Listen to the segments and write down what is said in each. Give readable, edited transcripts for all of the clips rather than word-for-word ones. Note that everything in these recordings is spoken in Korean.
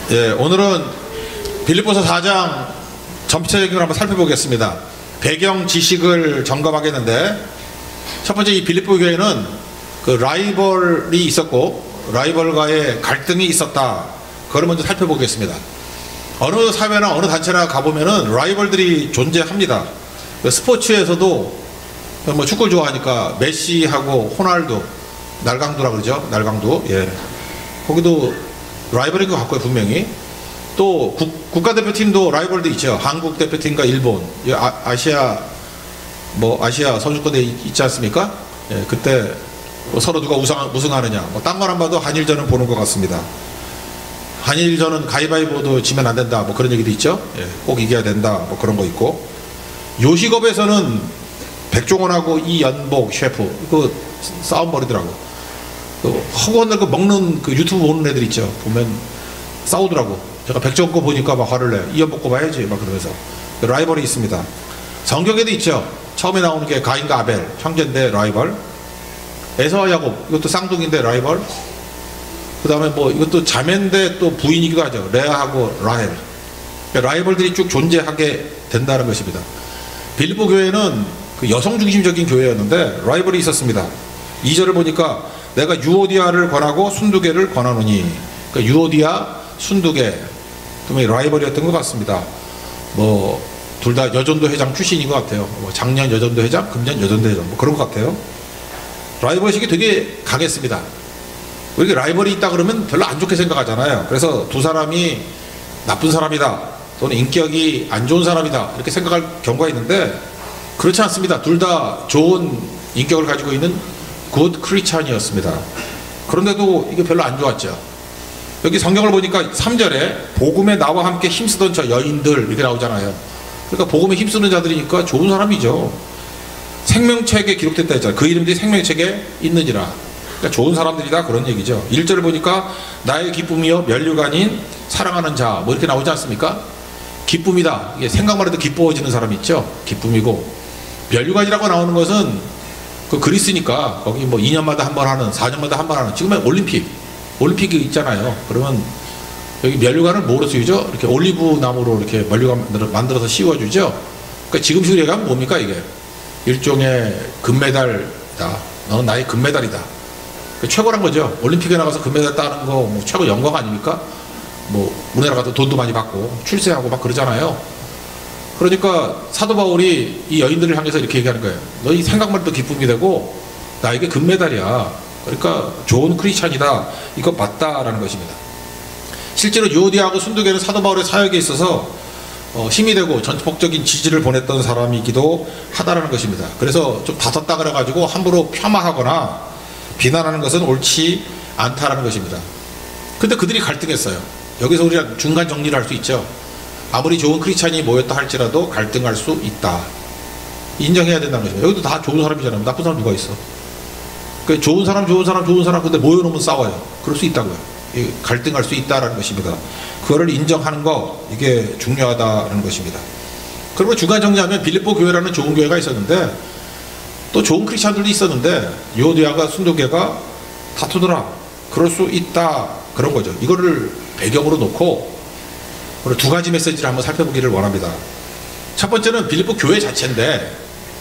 예, 오늘은 빌립보서 4장 전체적인 걸 한번 살펴보겠습니다. 배경 지식을 점검하겠는데, 첫 번째 이 빌립보 교회는 그 라이벌이 있었고 라이벌과의 갈등이 있었다. 그걸 먼저 살펴보겠습니다. 어느 사회나 어느 단체나 가보면은 라이벌들이 존재합니다. 스포츠에서도 뭐 축구를 좋아하니까 메시하고 호날두, 날강두라 그러죠. 날강두. 예. 거기도 라이벌인 것 같고요, 분명히. 또 국가대표팀도 라이벌도 있죠. 한국 대표팀과 일본, 아시아 선수권에 있지 않습니까? 예, 그때 서로 누가 우승하느냐. 딴 건 안 봐도 한일전은 보는 것 같습니다. 한일전은 가위바위보도 지면 안 된다. 뭐 그런 얘기도 있죠. 예, 꼭 이겨야 된다. 뭐 그런 거 있고. 요식업에서는 백종원하고 이연복 셰프 그 싸움 벌이더라고. 허구한 날 먹는 그 유튜브 보는 애들 있죠. 보면 싸우더라고. 제가 백종원 거 보니까 막 화를 내. 이연복 거 봐야지. 막 그러면서. 라이벌이 있습니다. 성경에도 있죠. 처음에 나오는 게 가인과 아벨, 형제인데 라이벌. 에서와 야곱, 이것도 쌍둥이인데 라이벌. 그 다음에 뭐 이것도 자매인데 또 부인이기도 하죠. 레아하고 라헬. 라이벌들이 쭉 존재하게 된다는 것입니다. 빌립보 교회는 그 여성 중심적인 교회였는데 라이벌이 있었습니다. 2절을 보니까 내가 유오디아를 권하고 순두개를 권하노니, 그러니까 유오디아, 순두개, 그러면 라이벌이었던 것 같습니다. 뭐 둘 다 여전도 회장 출신인 것 같아요. 뭐 작년 여전도 회장, 금년 여전도 회장, 뭐 그런 것 같아요. 라이벌식이 되게 강했습니다. 이렇게 라이벌이 있다 그러면 별로 안 좋게 생각하잖아요. 그래서 두 사람이 나쁜 사람이다, 또는 인격이 안 좋은 사람이다, 이렇게 생각할 경우가 있는데 그렇지 않습니다. 둘 다 좋은 인격을 가지고 있는 굿 크리스찬이었습니다. 그런데도 이게 별로 안 좋았죠. 여기 성경을 보니까 3절에 복음에 나와 함께 힘쓰던 저 여인들 이렇게 나오잖아요. 그러니까 복음에 힘쓰는 자들이니까 좋은 사람이죠. 생명책에 기록됐다 했잖아요. 그 이름들이 생명책에 있느니라. 그러니까 좋은 사람들이다, 그런 얘기죠. 1절을 보니까 나의 기쁨이여 면류가 아닌 사랑하는 자, 뭐 이렇게 나오지 않습니까? 기쁨이다. 이게 생각만 해도 기뻐지는 사람이 있죠. 기쁨이고, 면류관이라고 나오는 것은 그 그리스니까 거기 뭐 2년마다 한 번 하는, 4년마다 한 번 하는, 지금은 올림픽이 있잖아요. 그러면 여기 면류관을 뭐로 쓰이죠? 이렇게 올리브 나무로 이렇게 면류관 만들어서 씌워주죠. 그러니까 지금식으로 얘기하면 뭡니까 이게? 일종의 금메달이다. 너는 나의 금메달이다. 최고란 거죠. 올림픽에 나가서 금메달 따는 거 뭐 최고 영광 아닙니까? 뭐 우리나라 가도 돈도 많이 받고 출세하고 막 그러잖아요. 그러니까 사도 바울이 이 여인들을 향해서 이렇게 얘기하는 거예요. 너희 생각만 해도 기쁨이 되고 나에게 금메달이야. 그러니까 좋은 크리스찬이다. 이거 맞다라는 것입니다. 실제로 유오디아하고 순두개는 사도 바울의 사역에 있어서 힘이 되고 전폭적인 지지를 보냈던 사람이기도 하다라는 것입니다. 그래서 좀 다퉜다 그래가지고 함부로 폄하하거나 비난하는 것은 옳지 않다라는 것입니다. 근데 그들이 갈등했어요. 여기서 우리가 중간 정리를 할 수 있죠. 아무리 좋은 크리스찬이 모였다 할지라도 갈등할 수 있다. 인정해야 된다는 것입니다. 여기도 다 좋은 사람이잖아요. 나쁜 사람 누가 있어? 그 좋은 사람 근데 모여놓으면 싸워요. 그럴 수 있다고요. 갈등할 수 있다라는 것입니다. 그거를 인정하는 거, 이게 중요하다는 것입니다. 그리고 중간 정리하면 빌립보 교회라는 좋은 교회가 있었는데 또 좋은 크리스찬들도 있었는데 유오디아가 순두개가 다투더라. 그럴 수 있다, 그런 거죠. 이거를 배경으로 놓고 오늘 두 가지 메시지를 한번 살펴보기를 원합니다. 첫 번째는 빌립보 교회 자체인데,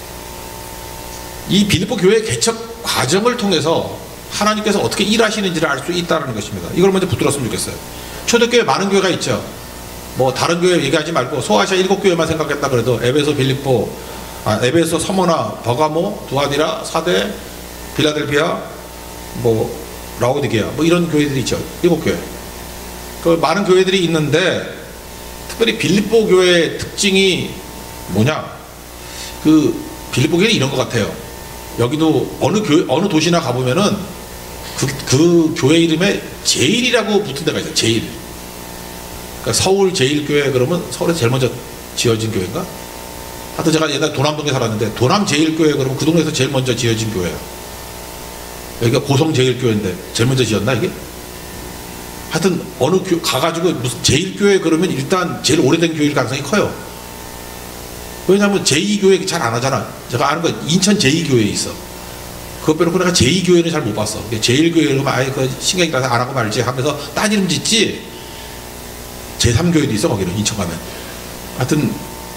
이 빌립보 교회 개척 과정을 통해서 하나님께서 어떻게 일하시는지를 알 수 있다는 것입니다. 이걸 먼저 붙들었으면 좋겠어요. 초대교회 많은 교회가 있죠. 뭐 다른 교회 얘기하지 말고 소아시아 7교회만 생각했다 그래도 에베소, 빌립보, 에베소, 서머나, 버가모, 두아디라, 사대, 빌라델피아, 뭐 라오디게아, 뭐 이런 교회들이 있죠. 7교회. 그 많은 교회들이 있는데 특별히 빌립보 교회의 특징이 뭐냐? 그 빌립보 교회는 이런 것 같아요. 여기도 어느 도시나 가보면은 그 교회 이름에 제일이라고 붙은 데가 있어요. 제일. 그러니까 서울 제일교회 그러면 서울에서 제일 먼저 지어진 교회인가? 하여튼 제가 옛날에 도남동에 살았는데 도남 제일교회 그러면 그 동네에서 제일 먼저 지어진 교회예요. 여기가 고성 제일교회인데 제일 먼저 지었나 이게? 하여튼 어느 가가지고 무슨 제일교회 그러면 일단 제일 오래된 교회일 가능성이 커요. 왜냐하면 제2교회 잘 안 하잖아. 제가 아는 거 인천 제2교회에 있어. 그것 빼놓고 내가 제2교회는 잘 못 봤어. 제1교회는 아예 그 신경이 나서 안 하고 말지 하면서 딴 이름 짓지. 제3교회도 있어 거기는 인천 가면. 하여튼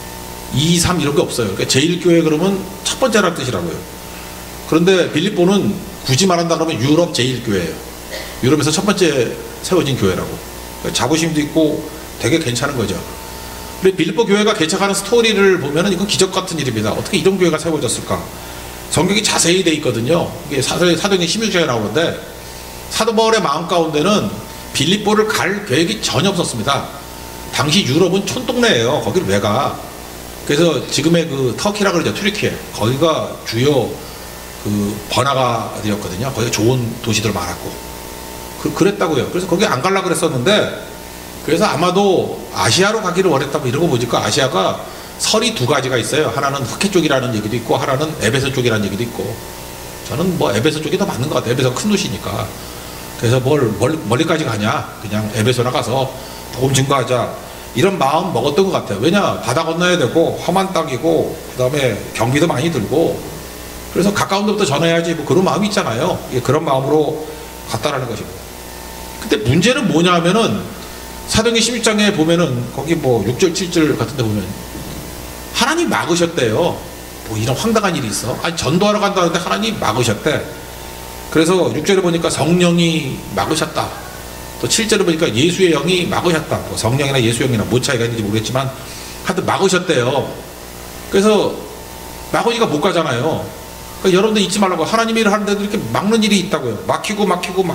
2, 3 이런 게 없어요. 그러니까 제1교회 그러면 첫 번째라는 뜻이라고요. 그런데 빌립보는 굳이 말한다 그러면 유럽 제1교회예요. 유럽에서 첫 번째 세워진 교회라고. 그러니까 자부심도 있고 되게 괜찮은 거죠. 근데 빌립보 교회가 개척하는 스토리를 보면은 이건 기적 같은 일입니다. 어떻게 이런 교회가 세워졌을까? 성경이 자세히 돼 있거든요. 이게 사도행전 16장에 나오는데 사도 바울의 마음 가운데는 빌립보를 갈 계획이 전혀 없었습니다. 당시 유럽은 촌동네예요. 거기를 왜 가? 그래서 지금의 그 터키라 그러죠. 튀르키예. 거기가 주요 그 번화가였거든요. 거기 좋은 도시들 많았고. 그랬다고요. 그래서 거기 안 가려고 그랬었는데 그래서 아마도 아시아로 가기를 원했다고 이런 거 보니까 아시아가 설이 두 가지가 있어요. 하나는 흑해 쪽이라는 얘기도 있고 하나는 에베소 쪽이라는 얘기도 있고 저는 뭐 에베소 쪽이 더 맞는 것 같아요. 에베소 큰 도시니까. 그래서 멀리까지 가냐 그냥 에베소나 가서 복음 증거하자 이런 마음 먹었던 것 같아요. 왜냐 바다 건너야 되고 험한 땅이고 그 다음에 경비도 많이 들고 그래서 가까운 데부터 전화해야지 뭐 그런 마음이 있잖아요. 그런 마음으로 갔다라는 것입니다. 근데 문제는 뭐냐 하면은 사도행전 16장에 보면은 거기 뭐 6절 7절 같은 데 보면 하나님 막으셨대요. 뭐 이런 황당한 일이 있어. 아니 전도하러 간다는데 하나님 막으셨대. 그래서 6절에 보니까 성령이 막으셨다. 또 7절에 보니까 예수의 영이 막으셨다. 뭐 성령이나 예수의 영이나 뭐 차이가 있는지 모르겠지만 하여튼 막으셨대요. 그래서 막으니까 못 가잖아요. 그러니까 여러분들 잊지 말라고 하나님의 일을 하는데도 이렇게 막는 일이 있다고요. 막히고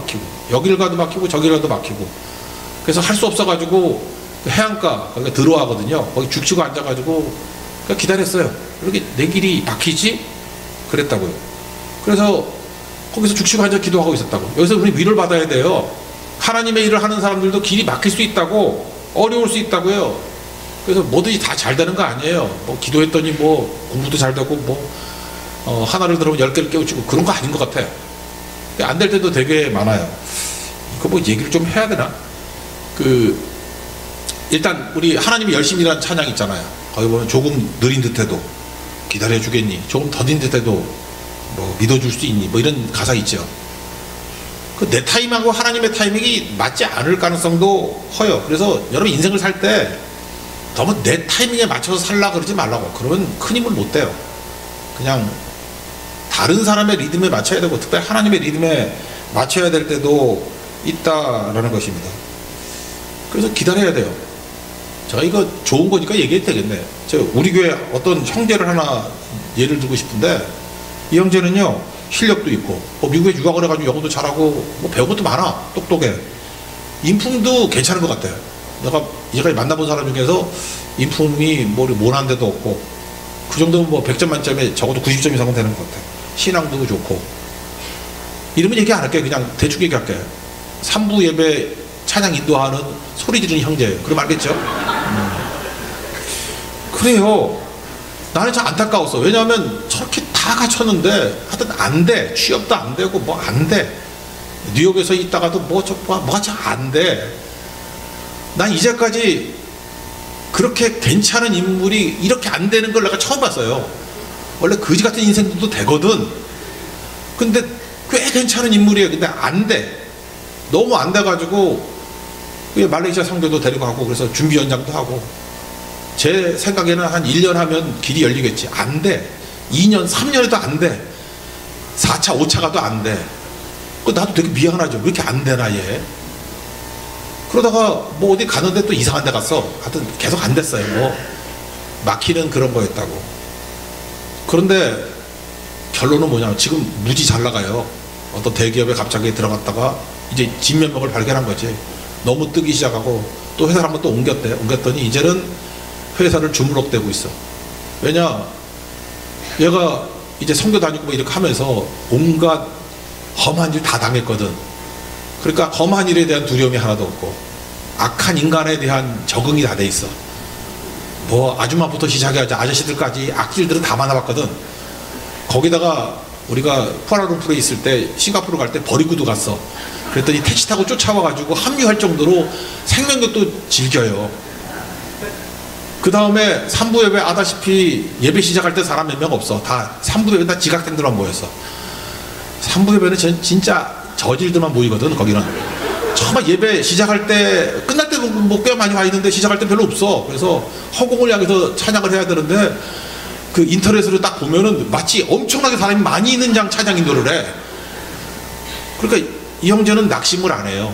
여길 가도 막히고 저길 가도 막히고 그래서 할 수 없어가지고 해안가 거기가 들어와거든요. 거기 죽치고 앉아가지고 기다렸어요. 이렇게 내 길이 막히지? 그랬다고요. 그래서 거기서 죽치고 앉아 기도하고 있었다고. 여기서 우리 위로를 받아야 돼요. 하나님의 일을 하는 사람들도 길이 막힐 수 있다고 어려울 수 있다고요. 그래서 뭐든지 다 잘 되는 거 아니에요. 뭐 기도했더니 뭐 공부도 잘 되고 뭐 하나를 들으면 10개를 깨우치고 그런 거 아닌 것 같아. 안 될 때도 되게 많아요. 이거 뭐 얘기를 좀 해야 되나? 일단 우리 하나님이 열심히 일하는 찬양 있잖아요. 거기 보면 조금 느린 듯해도 기다려 주겠니? 조금 더딘 듯해도 뭐 믿어줄 수 있니? 뭐 이런 가사 있죠. 내 타임하고 하나님의 타이밍이 맞지 않을 가능성도 커요. 그래서 여러분 인생을 살 때 너무 내 타이밍에 맞춰서 살라 그러지 말라고. 그러면 큰 힘을 못 돼요. 그냥 다른 사람의 리듬에 맞춰야 되고 특별히 하나님의 리듬에 맞춰야 될 때도 있다라는 것입니다. 그래서 기다려야 돼요. 제가 이거 좋은 거니까 얘기해도 되겠네. 우리 교회 어떤 형제를 하나 예를 들고 싶은데 이 형제는요 실력도 있고 미국에 유학을 해가지고 영어도 잘하고 뭐 배운 것도 많아. 똑똑해. 인품도 괜찮은 것 같아요. 내가 이제까지 만나본 사람 중에서 인품이 뭐 모난 데도 없고 그 정도면 뭐 100점 만점에 적어도 90점 이상은 되는 것 같아요. 신앙도 좋고. 이름은 얘기 안 할게요. 그냥 대충 얘기할게요. 3부 예배 찬양 인도하는 소리 지르는 형제예요. 그럼 알겠죠? 그래요. 나는 참 안타까웠어. 왜냐하면 저렇게 다 갖췄는데 하여튼 안 돼. 취업도 안 되고 뭐 안 돼. 뉴욕에서 있다가도 뭐가 잘 안 돼. 난 이제까지 그렇게 괜찮은 인물이 이렇게 안 되는 걸 내가 처음 봤어요. 원래 거지 같은 인생도 되거든. 근데 꽤 괜찮은 인물이에요. 근데 안 돼. 너무 안 돼가지고 말레이시아 선교도 데리고 가고 그래서 준비 연장도 하고 제 생각에는 한 1년 하면 길이 열리겠지. 안 돼. 2년, 3년에도 안 돼. 4차, 5차 가도 안 돼. 나도 되게 미안하죠. 왜 이렇게 안 되나 얘. 그러다가 뭐 어디 가는데 또 이상한 데 갔어. 하여튼 계속 안 됐어요. 뭐 막히는 그런 거였다고. 그런데 결론은 뭐냐면 지금 무지 잘 나가요. 어떤 대기업에 갑자기 들어갔다가 이제 진면목을 발견한 거지. 너무 뜨기 시작하고 또 회사를 한번 또 옮겼대. 옮겼더니 이제는 회사를 주무럭대고 있어. 왜냐 얘가 이제 선교 다니고 뭐 이렇게 하면서 온갖 험한 일 다 당했거든. 그러니까 험한 일에 대한 두려움이 하나도 없고 악한 인간에 대한 적응이 다 돼 있어. 뭐 아줌마부터 시작해야지 아저씨들까지 악질들은 다 만나봤거든. 거기다가 우리가 쿠알라룸푸르에 있을 때 싱가포르 갈 때 버리고도 갔어. 그랬더니 택시 타고 쫓아와가지고 합류할 정도로 생명력도 즐겨요. 그 다음에 3부 예배 아다시피 예배 시작할 때 사람 몇 명 없어. 다 3부 예배 다 지각생들만 모였어. 3부 예배는 진짜 저질들만 모이거든. 거기는 처음 예배 시작할 때 끝날 때 뭐 꽤 많이 와 있는데 시작할 때 별로 없어. 그래서 허공을 향해서 찬양을 해야 되는데 그 인터넷으로 딱 보면은 마치 엄청나게 사람이 많이 있는 장 찬양 인도를 해. 그러니까 이 형제는 낙심을 안 해요.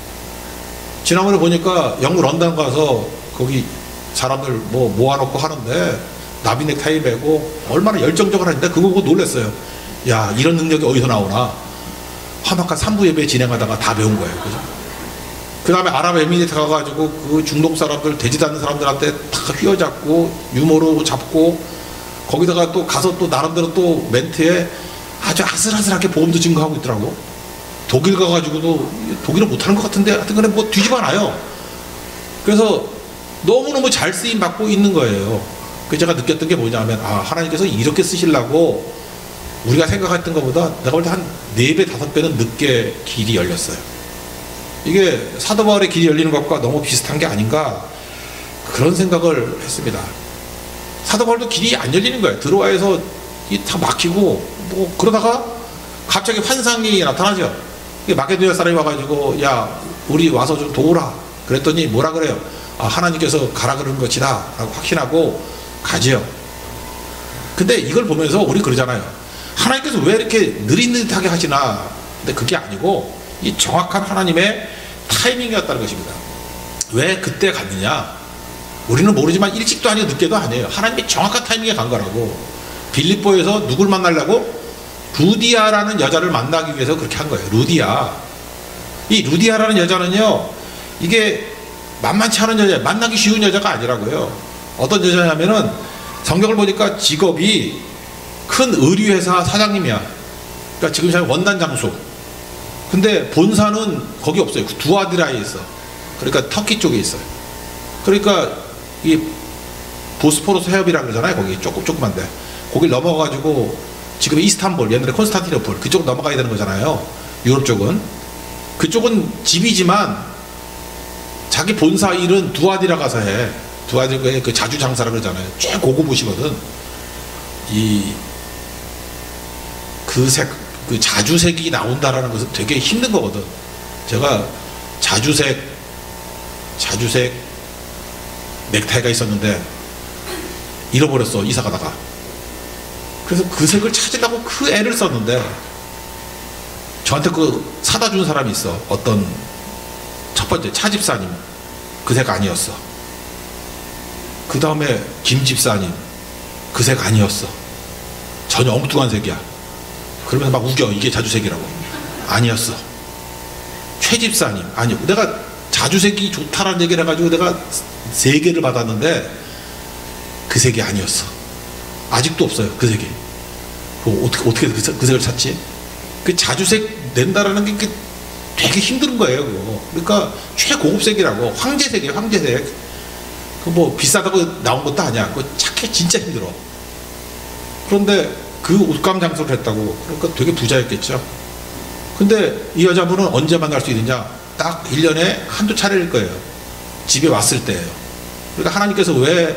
지난번에 보니까 영국 런던 가서 거기 사람들 뭐 모아놓고 하는데 나비 넥타이 매고 얼마나 열정적으로 하는데 그거 보고 놀랐어요. 야, 이런 능력이 어디서 나오나. 화막한 3부 예배 진행하다가 다 배운 거예요. 그죠? 그 다음에 아랍에미리트 가가지고 그 중동 사람들, 되지도 않는 사람들한테 다 휘어잡고 유머로 잡고 거기다가 또 가서 또 나름대로 또 멘트에 아주 아슬아슬하게 복음도 증거하고 있더라고. 독일 가가지고도 독일은 못하는 것 같은데 하여튼 간에 뭐 뒤집어 놔요. 그래서 너무너무 잘 쓰임 받고 있는 거예요. 그래서 제가 느꼈던 게 뭐냐면, 아, 하나님께서 이렇게 쓰시려고 우리가 생각했던 것보다 내가 볼 때 한 4배, 5배는 늦게 길이 열렸어요. 이게 사도 바울의 길이 열리는 것과 너무 비슷한 게 아닌가, 그런 생각을 했습니다. 사도 바울도 길이 안 열리는 거예요. 드로아에서 다 막히고 뭐 그러다가 갑자기 환상이 나타나죠. 마게도냐 사람이 와가지고, 야, 우리 와서 좀 도우라 그랬더니 뭐라 그래요? 아, 하나님께서 가라 그러는 것이다 라고 확신하고 가지요. 근데 이걸 보면서 우리 그러잖아요. 하나님께서 왜 이렇게 느릿느릿하게 하시나. 근데 그게 아니고 이 정확한 하나님의 타이밍이었다는 것입니다. 왜 그때 갔느냐, 우리는 모르지만 일찍도 아니고 늦게도 아니에요. 하나님이 정확한 타이밍에 간 거라고. 빌립보에서 누굴 만나려고? 루디아라는 여자를 만나기 위해서 그렇게 한 거예요. 루디아. 이 루디아라는 여자는요, 이게 만만치 않은 여자, 만나기 쉬운 여자가 아니라고요. 어떤 여자냐면은 성경을 보니까 직업이 큰 의류회사 사장님이야. 그러니까 지금 잘 원단 장수. 근데 본사는 거기 없어요. 두아디라에 있어. 그러니까 터키 쪽에 있어요. 그러니까 이 보스포러스 해협이라고 그러잖아요. 거기 조그만데 거길 넘어가가지고 지금 이스탄불, 옛날에 콘스탄티노플 그쪽 넘어가야 되는 거잖아요. 유럽 쪽은. 그쪽은 집이지만 자기 본사 일은 두아디라 가서 해. 두아디라의 그 자주 장사라 그러잖아요. 최고급 옷이거든. 그 자주색이 나온다라는 것은 되게 힘든 거거든. 제가 자주색 넥타이가 있었는데 잃어버렸어, 이사 가다가. 그래서 그 색을 찾으려고 그 애를 썼는데 저한테 그 사다 준 사람이 있어. 어떤 첫 번째 차집사님, 그 색 아니었어. 그 다음에 김집사님, 그 색 아니었어. 전혀 엉뚱한 색이야. 그러면서 막 우겨. 이게 자주색이라고. 아니었어. 최집사님, 아니요. 내가 자주색이 좋다라는 얘기를 해가지고 내가 3개를 받았는데 그 색이 아니었어. 아직도 없어요, 그 색이. 어떻게 그 색을 찾지? 그 자주색 낸다라는 게 되게 힘든 거예요, 그거. 그러니까 최고급색이라고. 황제색이에요, 황제색. 그 뭐 비싸다고 나온 것도 아니야. 그거 찾기 진짜 힘들어. 그런데 그 옷감 장소를 했다고. 그러니까 되게 부자였겠죠. 근데 이 여자분은 언제 만날 수 있느냐? 딱 1년에 한두 차례일 거예요. 집에 왔을 때예요. 그러니까 하나님께서 왜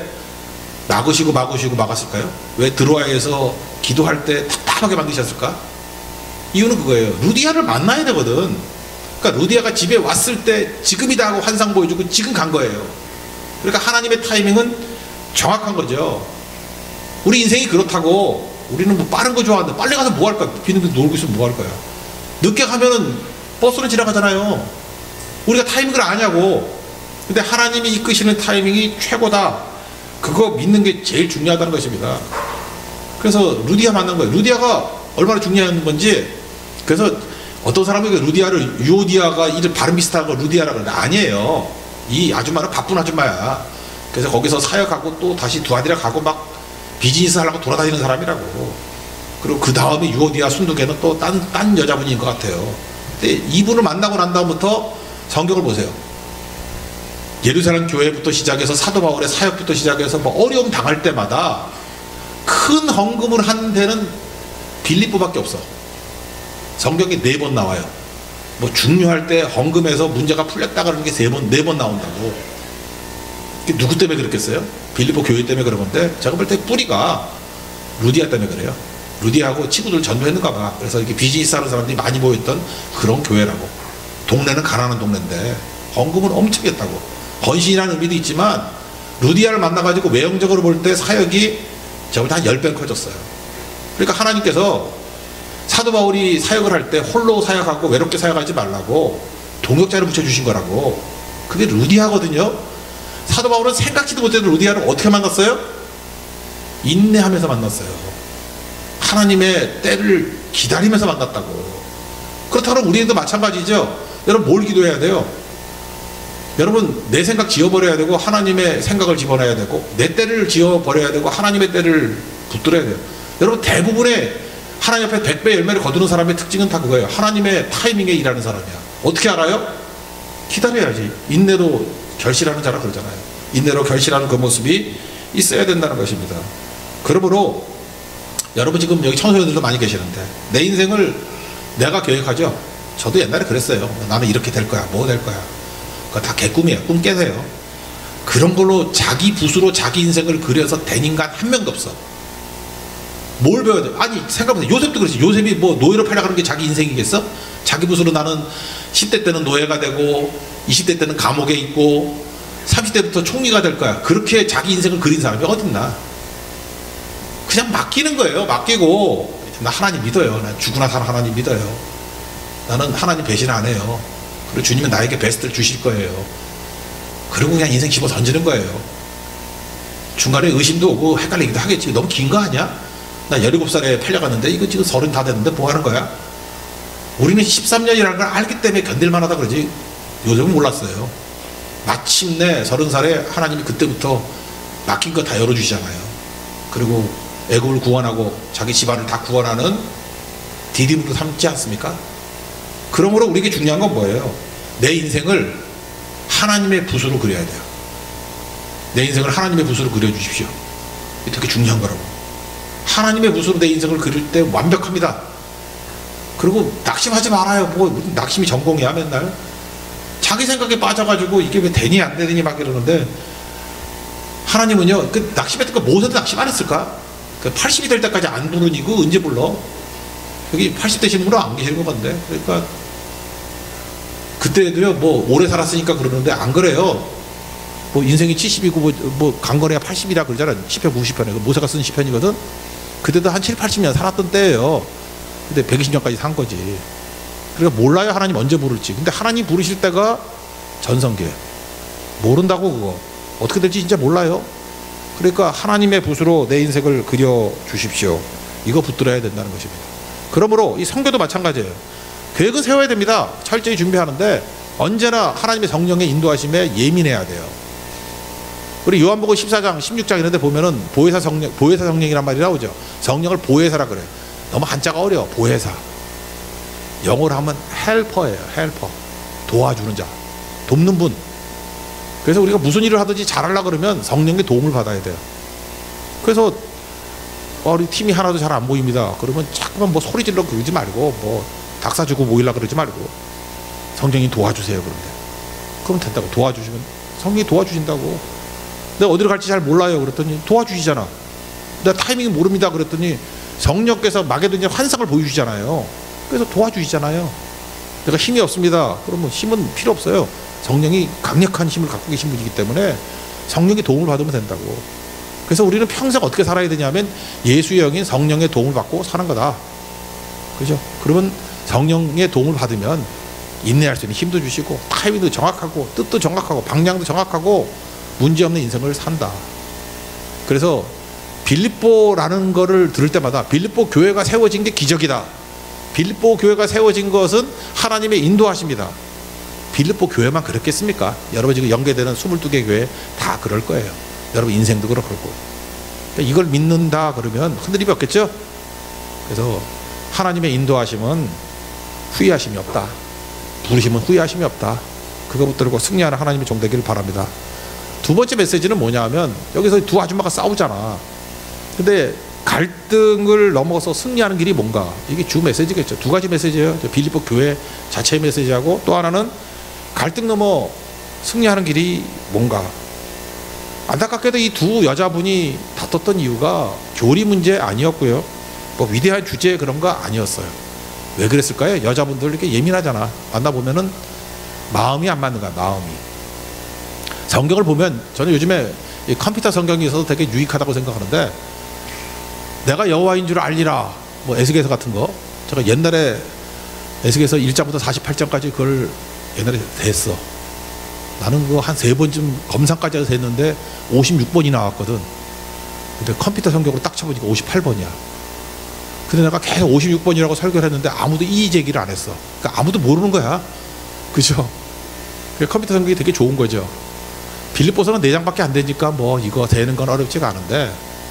막았을까요? 왜 드로아에서 기도할 때 답답하게 만드셨을까? 이유는 그거예요. 루디아를 만나야 되거든. 그러니까 루디아가 집에 왔을 때 지금이다 하고 환상 보여주고 지금 간 거예요. 그러니까 하나님의 타이밍은 정확한 거죠. 우리 인생이 그렇다고. 우리는 뭐 빠른 거 좋아하는데 빨리 가서 뭐 할까? 비는데 놀고 있으면 뭐 할 거야? 늦게 가면은 버스는 지나가잖아요. 우리가 타이밍을 아냐고. 근데 하나님이 이끄시는 타이밍이 최고다. 그거 믿는 게 제일 중요하다는 것입니다. 그래서 루디아 만난 거예요. 루디아가 얼마나 중요한 건지. 그래서 어떤 사람이 루디아를 유오디아가 이름 발음 비슷한 거 루디아라고 하는데 아니에요. 이 아줌마는 바쁜 아줌마야. 그래서 거기서 사역하고 또 다시 두아디라 가고 막 비즈니스 하려고 돌아다니는 사람이라고. 그리고 그 다음에 유오디아 순두개는 또 딴 여자분인 것 같아요. 근데 이분을 만나고 난 다음부터 성경을 보세요. 예루살렘 교회부터 시작해서 사도 바울의 사역부터 시작해서 뭐 어려움 당할 때마다 큰 헌금을 한 데는 빌립보밖에 없어. 성경에 4번 나와요. 뭐 중요할 때 헌금해서 문제가 풀렸다 그러는 게 4번 나온다고. 누구 때문에 그랬겠어요? 빌립보 교회 때문에 그런 건데, 제가 볼 때 뿌리가 루디아 때문에 그래요. 루디아하고 친구들 전도했는가 봐. 그래서 이렇게 비즈니스 하는 사람들이 많이 모였던 그런 교회라고. 동네는 가난한 동네인데 헌금은 엄청 했다고. 헌신이라는 의미도 있지만 루디아를 만나가지고 외형적으로 볼 때 사역이 저보다 한 10배 커졌어요. 그러니까 하나님께서 사도 바울이 사역을 할 때 홀로 사역하고 외롭게 사역하지 말라고 동역자를 붙여주신 거라고. 그게 루디아거든요. 사도 바울은 생각지도 못했던 루디아를 어떻게 만났어요? 인내하면서 만났어요. 하나님의 때를 기다리면서 만났다고. 그렇다면 우리도 마찬가지죠. 여러분 뭘 기도해야 돼요? 여러분 내 생각 지워버려야 되고 하나님의 생각을 집어넣어야 되고 내 때를 지워버려야 되고 하나님의 때를 붙들어야 돼요. 여러분 대부분의 하나님 앞에 100배 열매를 거두는 사람의 특징은 다 그거예요. 하나님의 타이밍에 일하는 사람이야. 어떻게 알아요? 기다려야지. 인내로 결실하는 자라 그러잖아요. 인내로 결실하는 그 모습이 있어야 된다는 것입니다. 그러므로 여러분 지금 여기 청소년들도 많이 계시는데 내 인생을 내가 계획하죠. 저도 옛날에 그랬어요. 나는 이렇게 될 거야. 뭐 될 거야. 그거 다 개꿈이에요. 꿈 깨세요. 그런 걸로 자기 붓으로 자기 인생을 그려서 된 인간 한 명도 없어. 뭘 배워야 돼? 아니 생각해보세요. 요셉도 그렇지. 요셉이 뭐 노예로 팔려가는 게 자기 인생이겠어? 자기 붓으로 나는 10대 때는 노예가 되고 20대 때는 감옥에 있고 30대부터 총리가 될 거야. 그렇게 자기 인생을 그린 사람이 어딨나? 그냥 맡기는 거예요. 맡기고 나 하나님 믿어요. 난 죽으나 사나 하나님 믿어요. 나는 하나님 배신 안 해요. 그리고 주님은 나에게 베스트를 주실 거예요. 그리고 그냥 인생 집어 던지는 거예요. 중간에 의심도 오고 헷갈리기도 하겠지. 너무 긴 거 아니야? 나 17살에 팔려갔는데 이거 지금 30 다 됐는데 뭐 하는 거야? 우리는 13년이라는 걸 알기 때문에 견딜만 하다 그러지 요즘은 몰랐어요. 마침내 30살에 하나님이 그때부터 맡긴 거 다 열어주시잖아요. 그리고 애굽을 구원하고 자기 집안을 다 구원하는 디딤으로 삼지 않습니까? 그러므로 우리에게 중요한 건 뭐예요? 내 인생을 하나님의 붓으로 그려야 돼요. 내 인생을 하나님의 붓으로 그려주십시오. 이게 되게 중요한 거라고. 하나님의 붓으로 내 인생을 그릴 때 완벽합니다. 그리고 낙심하지 말아요. 뭐 낙심이 전공이야 맨날. 자기 생각에 빠져가지고 이게 왜 되니 안 되니 막 이러는데 하나님은요 그 낙심했던 거 모세도 낙심 안 했을까? 그 80이 될 때까지 안 부르니 그 언제 불러? 여기 80 되시는 분은 안 계시는 것 같은데. 그러니까 그때도요 뭐 오래 살았으니까 그러는데 안 그래요. 뭐 인생이 70이고 뭐 강건해야 80이라 그러잖아. 10편 90편에 모세가 쓴 시편이거든. 그때도 한 7, 80년 살았던 때예요. 근데 120년까지 산 거지. 그러니까 몰라요 하나님 언제 부를지. 근데 하나님 부르실 때가 전성기에 모른다고. 그거 어떻게 될지 진짜 몰라요. 그러니까 하나님의 붓으로 내 인생을 그려 주십시오. 이거 붙들어야 된다는 것입니다. 그러므로 이 선교도 마찬가지예요. 계획은 세워야 됩니다. 철저히 준비하는데 언제나 하나님의 성령의 인도하심에 예민해야 돼요. 우리 요한복음 14장 16장 이런 데 보면은 보혜사 성령이란 말이 나오죠. 성령을 보혜사라 그래요. 너무 한자가 어려워. 보혜사. 영어로 하면 헬퍼예요. 헬퍼. 도와주는 자. 돕는 분. 그래서 우리가 무슨 일을 하든지 잘하려고 그러면 성령의 도움을 받아야 돼요. 그래서 우리 팀이 하나도 잘 안 보입니다. 그러면 자꾸만 뭐 소리 질러 그러지 말고 뭐 닭사 주고 모이려고 그러지 말고 성령이 도와주세요. 그러면 된다고. 도와주시면 성령이 도와주신다고. 내가 어디로 갈지 잘 몰라요. 그랬더니 도와주시잖아. 내가 타이밍 모릅니다. 그랬더니 성령께서 마게도니아 환상을 보여주시잖아요. 그래서 도와주시잖아요. 내가 힘이 없습니다. 그러면 힘은 필요 없어요. 성령이 강력한 힘을 갖고 계신 분이기 때문에 성령의 도움을 받으면 된다고. 그래서 우리는 평생 어떻게 살아야 되냐면 예수의 영인 성령의 도움을 받고 사는 거다. 그죠? 그러면 성령의 도움을 받으면 인내할 수 있는 힘도 주시고 타이밍도 정확하고 뜻도 정확하고 방향도 정확하고 문제없는 인생을 산다. 그래서 빌립보라는 거를 들을 때마다 빌립보 교회가 세워진 게 기적이다. 빌립보 교회가 세워진 것은 하나님의 인도하십니다. 빌립보 교회만 그랬겠습니까? 여러분 지금 연계되는 22개 교회 다 그럴 거예요. 여러분 인생도 그렇고. 그러니까 이걸 믿는다 그러면 흔들림이 없겠죠? 그래서 하나님의 인도하심은 후회하심이 없다. 부르심은 후회하심이 없다. 그거 붙들고 승리하는 하나님의 종 되기를 바랍니다. 두 번째 메시지는 뭐냐 하면 여기서 두 아줌마가 싸우잖아. 근데 갈등을 넘어서 승리하는 길이 뭔가, 이게 주 메시지겠죠. 두 가지 메시지예요. 빌립보 교회 자체의 메시지하고 또 하나는 갈등 넘어 승리하는 길이 뭔가. 안타깝게도 이 두 여자분이 다퉜던 이유가 교리 문제 아니었고요, 뭐 위대한 주제 그런 거 아니었어요. 왜 그랬을까요? 여자분들 이렇게 예민하잖아. 만나보면은 마음이 안 맞는 거야. 마음이. 성경을 보면 저는 요즘에 이 컴퓨터 성경이 있어서 되게 유익하다고 생각하는데, 내가 여호와인 줄 알리라, 뭐 에스겔서 같은 거, 제가 옛날에 에스겔서 1장부터 48장까지 그걸 옛날에 됐어. 나는 그거 한 3번쯤 검상까지 해서 했는데 56번이 나왔거든. 근데 컴퓨터 성경으로 딱 쳐보니까 58번이야. 근데 내가 계속 56번이라고 설교를 했는데 아무도 이의 제기를 안 했어. 그러니까 아무도 모르는 거야. 그죠? 컴퓨터 성경이 되게 좋은 거죠. 빌립보서는 4장밖에 안 되니까 뭐 이거 되는 건 어렵지가 않은데,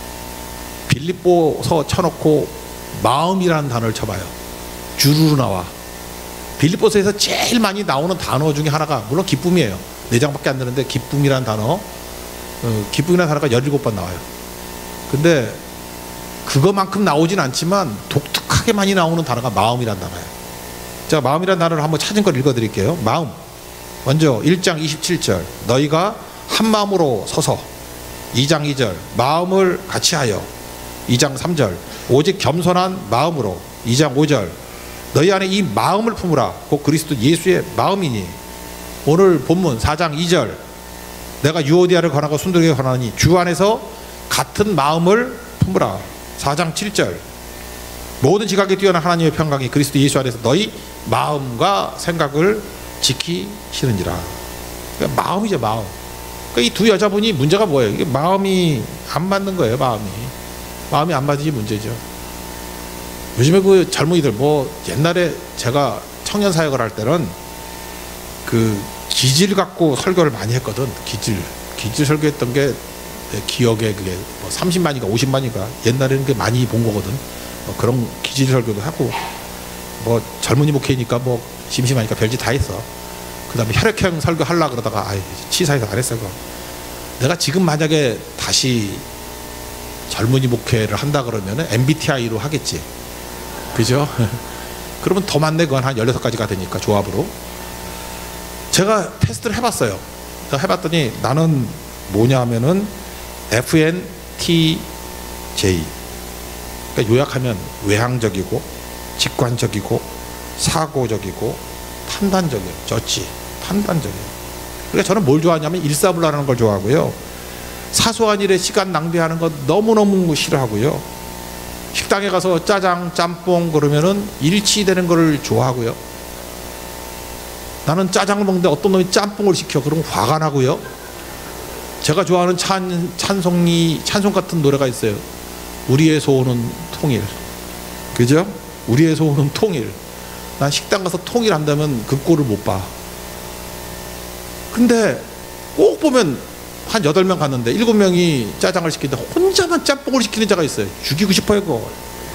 빌립보서 쳐놓고 마음이라는 단어를 쳐봐요. 주르르 나와. 빌립보서에서 제일 많이 나오는 단어 중에 하나가, 물론 기쁨이에요. 4장밖에 안 되는데 기쁨이라는 단어, 기쁨이라는 단어가 17번 나와요. 근데 그거만큼 나오진 않지만 독특하게 많이 나오는 단어가 마음이라는 단어예요. 제가 마음이라는 단어를 한번 찾은 걸 읽어드릴게요. 마음. 먼저 1장 27절 너희가 한 마음으로 서서, 2장 2절 마음을 같이 하여, 2장 3절 오직 겸손한 마음으로, 2장 5절 너희 안에 이 마음을 품으라 곧 그리스도 예수의 마음이니. 오늘 본문 4장 2절 내가 유오디아를 권하고 순도리에 권하니 주 안에서 같은 마음을 품으라. 4장 7절 모든 지각에 뛰어난 하나님의 평강이 그리스도 예수 안에서 너희 마음과 생각을 지키시느니라. 그러니까 마음이죠, 마음. 그러니까 이 두 여자분이 문제가 뭐예요? 이게 마음이 안 맞는 거예요. 마음이 안 맞으니 문제죠. 요즘에 그 젊은이들, 뭐 옛날에 제가 청년 사역을 할 때는 그 기질 갖고 설교를 많이 했거든. 기질 설교했던 게 내 기억에 그게 뭐 30만인가 50만인가 옛날에는 그 많이 본 거거든. 뭐 그런 기질 설교도 하고, 뭐 젊은이 목회니까 뭐 심심하니까 별짓 다 했어. 그 다음에 혈액형 설교 하려고 그러다가 치사해서 안 했어. 그거. 내가 지금 만약에 다시 젊은이 목회를 한다 그러면 MBTI로 하겠지. 그죠? 그러면 더 많네. 그건 한 16가지가 되니까 조합으로. 제가 테스트를 해봤어요. 해봤더니 나는 뭐냐 하면은 FNTJ. 그러니까 요약하면 외향적이고 직관적이고 사고적이고 판단적이에요. 판단적이에요. 그러니까 저는 뭘 좋아하냐면 일사불란하는 걸 좋아하고요. 사소한 일에 시간 낭비하는 거 너무너무 싫어하고요. 식당에 가서 짜장, 짬뽕 그러면은 일치되는 거를 좋아하고요. 나는 짜장을 먹는데 어떤 놈이 짬뽕을 시켜. 그러면 화가 나고요. 제가 좋아하는 찬송 같은 노래가 있어요. 우리의 소원은 통일. 그죠? 우리의 소원은 통일. 난 식당 가서 통일한다면 그 꼴을 못 봐. 근데 꼭 보면 한 8명 갔는데 7명이 짜장을 시키는데 혼자만 짬뽕을 시키는 자가 있어요. 죽이고 싶어요, 그거.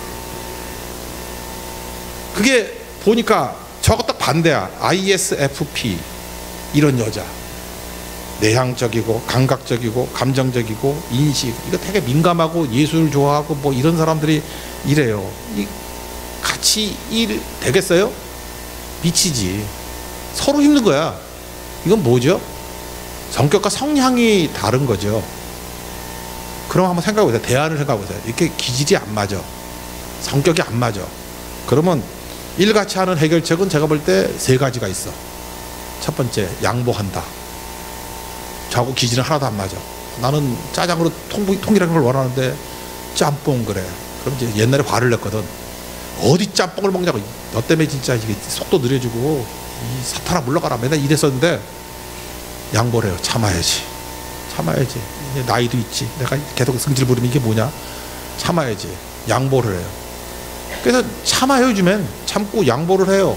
그게 보니까 저거 딱 반대야. ISFP. 이런 여자. 내향적이고 감각적이고 감정적이고 인식, 이거 되게 민감하고 예술 좋아하고 뭐 이런 사람들이 이래요. 같이 일 되겠어요? 미치지. 서로 힘든 거야. 이건 뭐죠? 성격과 성향이 다른 거죠. 그럼 한번 생각해 보세요. 대안을 생각해 보세요. 이렇게 기질이 안 맞아. 성격이 안 맞아. 그러면 일같이 하는 해결책은 제가 볼 때 3가지가 있어. 첫 번째, 양보한다. 저하고 기질은 하나도 안 맞아. 나는 짜장으로 통일하는 걸 원하는데 짬뽕 그래. 그럼 이제 옛날에 화를 냈거든. 어디 짬뽕을 먹냐고. 너 때문에 진짜 이게 속도 느려지고 이 사탄아 물러가라. 맨날 이랬었는데 양보를 해요. 참아야지. 이제 나이도 있지. 내가 계속 승질 부리면 이게 뭐냐. 참아야지. 양보를 해요. 그래서 참아요. 요즘엔 참고 양보를 해요.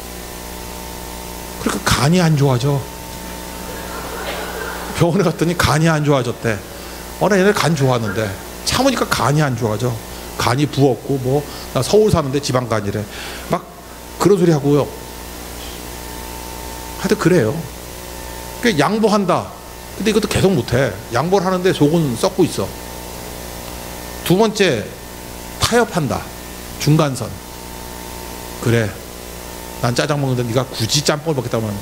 그러니까 간이 안 좋아져. 병원에 갔더니 간이 안 좋아졌대. 나 옛날에 간 좋았는데 참으니까 간이 안 좋아져. 간이 부었고 뭐 나 서울 사는데 지방간이래. 막 그런 소리 하고요. 하여튼 그래요. 그러니까 양보한다. 근데 이것도 계속 못해. 양보를 하는데 속은 썩고 있어. 두 번째, 타협한다. 중간선. 그래, 난 짜장 먹는데 네가 굳이 짬뽕을 먹겠다면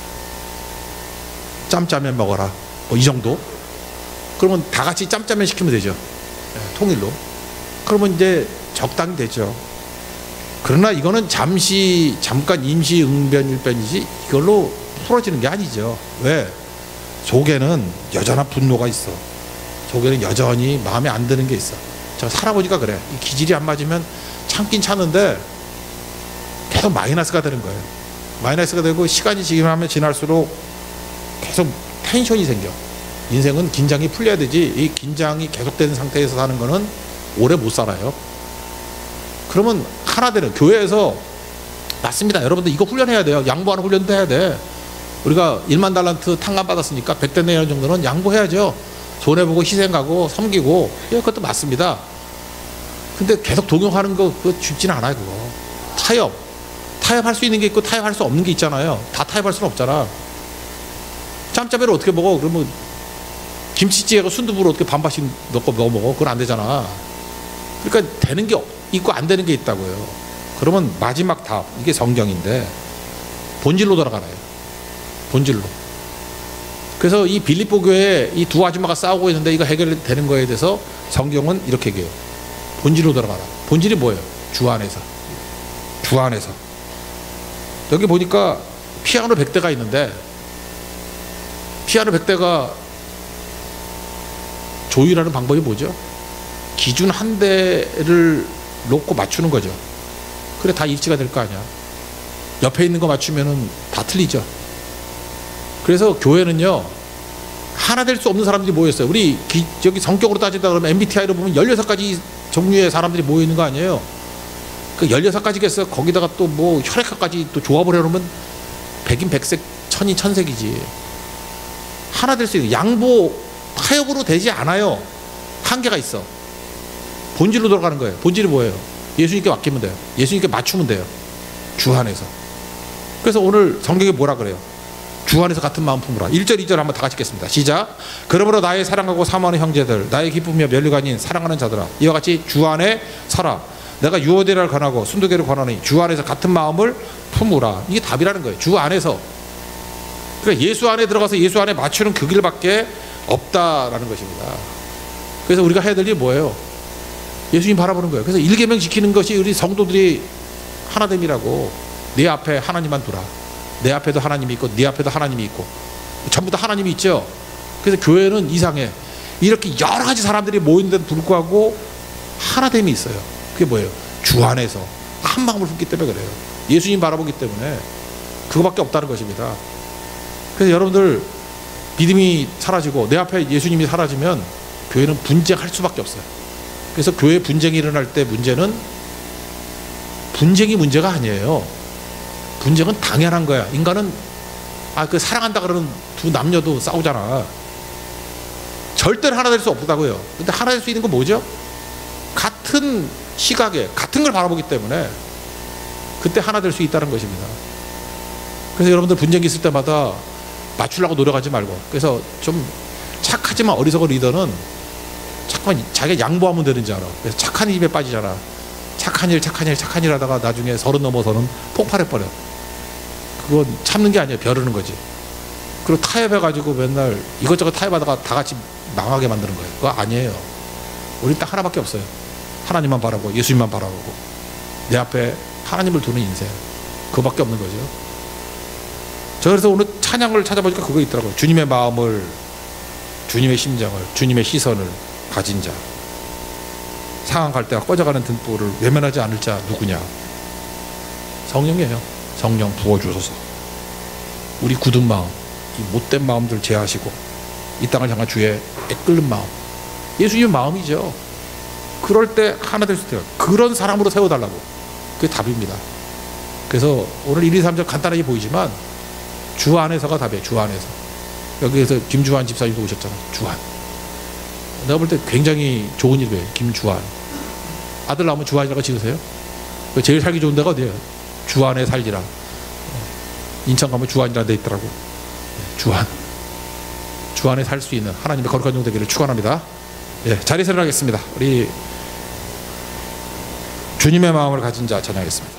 짬짜면 먹어라. 뭐 이 정도. 그러면 다 같이 짬짜면 시키면 되죠. 통일로. 그러면 이제 적당히 되죠. 그러나 이거는 잠깐 임시 응변일변이지 이걸로 풀어지는 게 아니죠. 왜? 속에는 여전한 분노가 있어. 속에는 여전히 마음에 안 드는 게 있어. 저 살아보니까 그래. 이 기질이 안 맞으면 참긴 참는데 계속 마이너스가 되는 거예요. 마이너스가 되고 시간이 지나면 지날수록 계속 텐션이 생겨. 인생은 긴장이 풀려야 되지, 이 긴장이 계속되는 상태에서 사는 거는 오래 못 살아요. 그러면 하나 되는 교회에서 맞습니다. 여러분들 이거 훈련해야 돼요. 양보하는 훈련도 해야 돼. 우리가 1만 달란트 탕감 받았으니까 100대 내년 정도는 양보해야죠. 손해보고 희생하고 섬기고. 예, 그것도 맞습니다. 근데 계속 동요하는 거 그거 쉽지는 않아요. 그거 타협할 수 있는 게 있고 타협할 수 없는 게 있잖아요. 다 타협할 수는 없잖아. 짬짜배를 어떻게 먹어? 그러면 김치찌개하고 순두부를 어떻게 반반씩 넣고 먹어? 그건 안 되잖아. 그러니까 되는 게 있고 안 되는 게 있다고요. 그러면 마지막 답, 이게 성경인데 본질로 돌아가나요. 본질로. 그래서 이 빌립보 교회에 이 두 아줌마가 싸우고 있는데 이거 해결되는 거에 대해서 성경은 이렇게 얘기해요. 본질로 돌아가라. 본질이 뭐예요? 주 안에서. 주 안에서. 여기 보니까 피아노 100대가 있는데 피아노 100대가 조율하는 방법이 뭐죠? 기준 한 대를 놓고 맞추는 거죠. 그래 다 일치가 될 거 아니야. 옆에 있는 거 맞추면은 다 틀리죠. 그래서 교회는요, 하나 될 수 없는 사람들이 모였어요. 우리 여기 성격으로 따진다 그러면 MBTI로 보면 16가지 종류의 사람들이 모여 있는 거 아니에요. 그 16가지겠어. 거기다가 또 뭐 혈액학까지 또 조합을 해놓으면 백인 백색, 천인 천색이지. 하나 될 수 있는, 양보 타협으로 되지 않아요. 한계가 있어. 본질로 돌아가는 거예요. 본질이 뭐예요? 예수님께 맡기면 돼요. 예수님께 맞추면 돼요. 주 안에서. 그래서 오늘 성경에 뭐라 그래요? 주 안에서 같은 마음 품으라. 1절 2절 한번 다 같이 읽겠습니다. 시작. 그러므로 나의 사랑하고 사모하는 형제들, 나의 기쁨이며 면류가 아닌 사랑하는 자들아, 이와 같이 주 안에 살아. 내가 유오데를 권하고 순도계를 권하니 주 안에서 같은 마음을 품으라. 이게 답이라는 거예요. 주 안에서. 그러니까 예수 안에 들어가서 예수 안에 맞추는 그 길밖에 없다라는 것입니다. 그래서 우리가 해야 될 일이 뭐예요? 예수님 바라보는 거예요. 그래서 1계명 지키는 것이 우리 성도들이 하나됨이라고. 내 앞에 하나님만 두라. 내 앞에도 하나님이 있고 네 앞에도 하나님이 있고 전부 다 하나님이 있죠. 그래서 교회는 이상해. 이렇게 여러 가지 사람들이 모이는데도 불구하고 하나됨이 있어요. 그게 뭐예요? 주 안에서 한 마음을 품기 때문에 그래요. 예수님 바라보기 때문에 그거밖에 없다는 것입니다. 그래서 여러분들 믿음이 사라지고 내 앞에 예수님이 사라지면 교회는 분쟁할 수밖에 없어요. 그래서 교회 분쟁이 일어날 때 문제는 분쟁이 문제가 아니에요. 분쟁은 당연한 거야. 인간은 그 사랑한다 그러는 두 남녀도 싸우잖아. 절대로 하나 될 수 없다고요. 근데 하나 될 수 있는 건 뭐죠? 같은 시각에 같은 걸 바라보기 때문에 그때 하나 될 수 있다는 것입니다. 그래서 여러분들 분쟁이 있을 때마다 맞추려고 노력하지 말고, 그래서 좀 착하지만 어리석은 리더는 자꾸만 자기가 양보하면 되는 줄 알아. 그래서 착한 입에 빠지잖아. 착한 일 하다가 나중에 30 넘어서는 폭발해버려. 그건 참는 게 아니에요. 벼르는 거지. 그리고 타협해가지고 맨날 이것저것 타협하다가 다 같이 망하게 만드는 거예요. 그거 아니에요. 우리 딱 하나밖에 없어요. 하나님만 바라보고 예수님만 바라보고 내 앞에 하나님을 두는 인생. 그거밖에 없는 거죠. 저 그래서 오늘 찬양을 찾아보니까 그거 있더라고요. 주님의 마음을, 주님의 심정을, 주님의 시선을 가진 자, 상한 갈대가 꺼져가는 등불을 외면하지 않을 자 누구냐? 성령이에요. 성령 부어주소서. 우리 굳은 마음, 이 못된 마음들 제하시고 이 땅을 향한 주의 애끓는 마음, 예수님의 마음이죠. 그럴 때 하나 될 수 있어요. 그런 사람으로 세워달라고. 그게 답입니다. 그래서 오늘 1, 2, 3절 간단하게 보이지만 주 안에서가 답이에요. 주 안에서. 여기에서 김주환 집사님도 오셨잖아. 주환. 내가 볼 때 굉장히 좋은 이름이에요. 김주환. 아들 나오면 주환이라고 지으세요. 제일 살기 좋은 데가 어디예요? 주안에 살리라. 인천 가면 주안이라는 데 있더라고. 주안. 주안에 살 수 있는 하나님의 거룩한 종 되기를 축원합니다. 예, 자리에서 일어나겠습니다. 우리 주님의 마음을 가진 자 찬양하겠습니다.